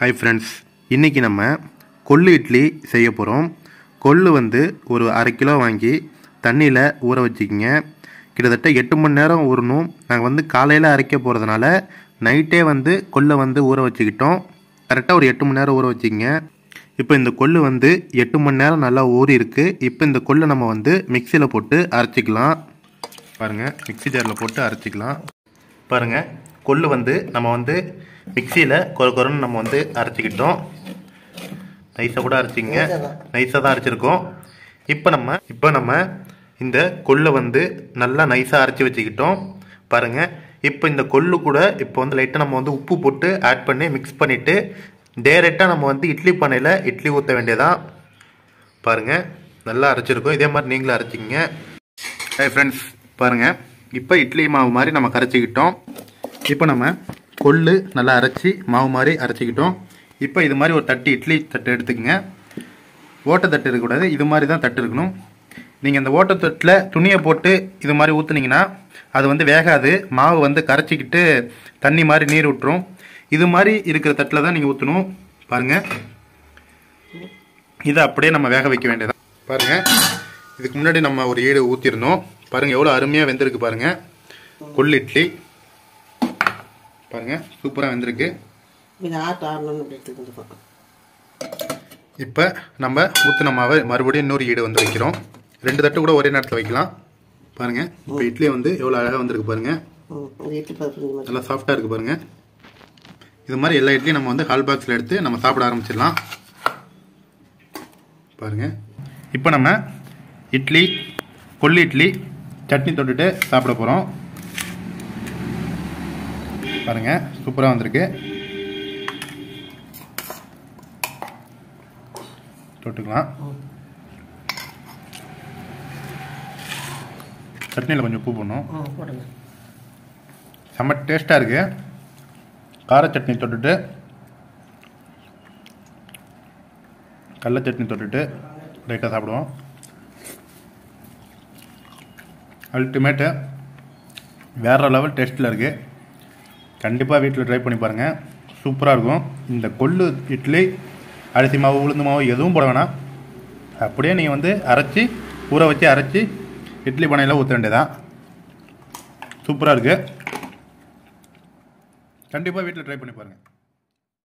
Hi friends, இன்றைக்கி நம்ம கொள்ளு இட்லி செய்ய போகிறோம். கொள்ளு வந்து ஒரு 1/2 கிலோ வாங்கி தண்ணியில் ஊற வச்சுக்கிங்க. கிட்டத்தட்ட 8 மணி நேரம் ஊறணும். நாங்கள் வந்து காலையில் அரைக்க போகிறதுனால நைட்டே வந்து கொள்ளை வந்து ஊற வச்சுக்கிட்டோம். கரெக்டாக ஒரு 8 மணி நேரம் ஊற வச்சுக்கிங்க. இப்போ இந்த கொள்ளு வந்து 8 மணி நேரம் நல்லா ஊறி இருக்குது. இப்போ இந்த கொள்ளை நம்ம வந்து மிக்சியில் போட்டு அரைச்சிக்கலாம். பாருங்கள், மிக்சி ஜாரில் போட்டு அரைச்சிக்கலாம். பாருங்கள், கொள்ளு வந்து நம்ம வந்து மிக்சியில் கொரன்னு நம்ம வந்து அரைச்சிக்கிட்டோம். நைஸாக கூட அரைச்சிங்க, நைஸாக தான் அரைச்சிருக்கோம். இப்போ நம்ம இந்த கொள்ளை வந்து நல்லா நைஸாக அரைச்சி வச்சுக்கிட்டோம். பாருங்கள், இப்போ இந்த கொள்ளு கூட இப்போ வந்து லைட்டாக நம்ம வந்து உப்பு போட்டு ஆட் பண்ணி மிக்ஸ் பண்ணிவிட்டு டேரெக்டாக நம்ம வந்து இட்லி பானையில் இட்லி ஊற்ற வேண்டியதான். பாருங்கள், நல்லா அரைச்சிருக்கோம். இதே மாதிரி நீங்களும் அரைச்சிங்க. ஹாய் ஃப்ரெண்ட்ஸ், பாருங்கள், இப்போ இட்லி மாவு மாதிரி நம்ம கரைச்சிக்கிட்டோம். இப்போ நம்ம கொள்ளு நல்லா அரைச்சி மாவு மாதிரி அரைச்சிக்கிட்டோம். இப்போ இது மாதிரி ஒரு தட்டு, இட்லி தட்டு எடுத்துக்கங்க. ஓட்டை தட்டு இருக்கக்கூடாது, இது மாதிரி தான் தட்டு இருக்கணும். நீங்கள் இந்த ஓட்டை தட்டில் துணியை போட்டு இது மாதிரி ஊற்றுனீங்கன்னா அது வந்து வேகாது. மாவு வந்து கரைச்சிக்கிட்டு தண்ணி மாதிரி நீர் விட்டுரும். இது மாதிரி இருக்கிற தட்டில் தான் நீங்கள் ஊற்றணும். பாருங்கள், இதை அப்படியே நம்ம வேக வைக்க வேண்டியதான். பாருங்கள், இதுக்கு முன்னாடி நம்ம ஒரு ஈடு ஊற்றிருந்தோம். பாருங்கள், எவ்வளோ அருமையாக வெந்திருக்கு. பாருங்கள், கொள்ளு இட்லி பாருங்கள், சூப்பராக வெந்திருக்கு. இப்போ நம்ம ஊற்றின மாவை மறுபடியும் இன்னொரு ஈடு வந்து வைக்கிறோம். 2 தட்டு கூட ஒரே நேரத்தில் வைக்கலாம். பாருங்கள், இப்போ இட்லி வந்து எவ்வளோ அழகாக வந்திருக்கு. பாருங்கள், நல்லா சாஃப்டாக இருக்குது. பாருங்கள், இது மாதிரி எல்லா இட்லியும் நம்ம வந்து ஹால் பாக்ஸில் எடுத்து நம்ம சாப்பிட ஆரம்பிச்சிடலாம். பாருங்கள், இப்போ நம்ம இட்லி, கொள்ளு இட்லி சட்னி தொட்டுட்டு சாப்பிட போகிறோம். பாருங்கள், சூப்பராக வந்திருக்கு. தொட்டுக்கலாம். சட்னியில் கொஞ்சம் உப்பு போடணும். செம்ம டேஸ்ட்டாக இருக்குது. கார சட்னி தொட்டுட்டு, கடலை சட்னி தொட்டுட்டு லைட்டாக சாப்பிடுவோம். அல்டிமேட்டு, வேறு லெவல் டேஸ்ட்டில் இருக்குது. கண்டிப்பாக வீட்டில் ட்ரை பண்ணி பாருங்கள், சூப்பராக இருக்கும். இந்த கொள்ளு இட்லி அரிசி மாவு, உளுந்து மாவு எதுவும் போட வேணாம். அப்படியே நீங்கள் வந்து அரைச்சி ஊற வச்சு அரைச்சி இட்லி பானையில் ஊற்ற வேண்டியதான். சூப்பராக இருக்குது. கண்டிப்பாக வீட்டில் ட்ரை பண்ணி பாருங்கள்.